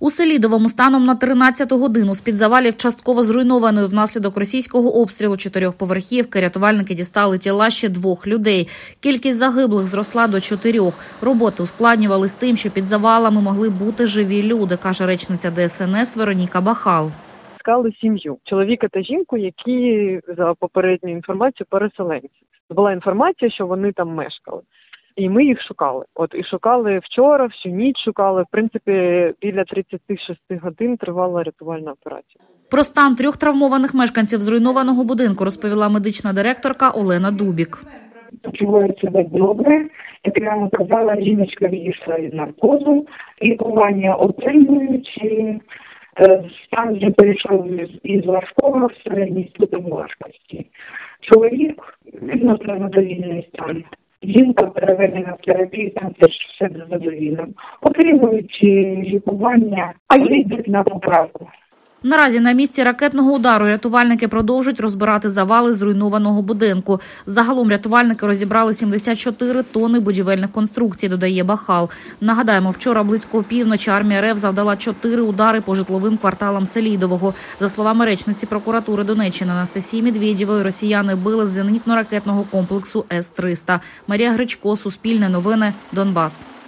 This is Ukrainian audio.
У Селідовому станом на 13-ту годину з-під завалів частково зруйнованої внаслідок російського обстрілу 4-поверхівки рятувальники дістали тіла ще 2 людей. Кількість загиблих зросла до 4. Роботи ускладнювали з тим, що під завалами могли бути живі люди, каже речниця ДСНС Вероніка Бахал. Шукали сім'ю, чоловіка та жінку, які, за попередньою інформацією, переселенці. Була інформація, що вони там мешкали. І ми їх шукали. І шукали вчора, всю ніч шукали. В принципі, біля 36 годин тривала рятувальна операція. Про стан 3 травмованих мешканців зруйнованого будинку розповіла медична директорка Олена Дубік. Почувають себе добре. Як я вам казала, жіночка вийшла із наркозу, лікування отримуючи. Стан вже перейшов із важкого в середній ступень важкості. Чоловік відносно задовільний стан. Жінка переведена в терапію, там теж все задовільно. Отримуючи лікування, а йдуть на поправку. Наразі на місці ракетного удару рятувальники продовжують розбирати завали зруйнованого будинку. Загалом рятувальники розібрали 74 тонни будівельних конструкцій, додає Бахал. Нагадаємо, вчора близько опівночі армія РФ завдала 4 удари по житловим кварталам Селідового. За словами речниці прокуратури Донеччини Анастасії Медведєвої, росіяни били з зенітно-ракетного комплексу С-300. Марія Гречко, Суспільне новини, Донбас.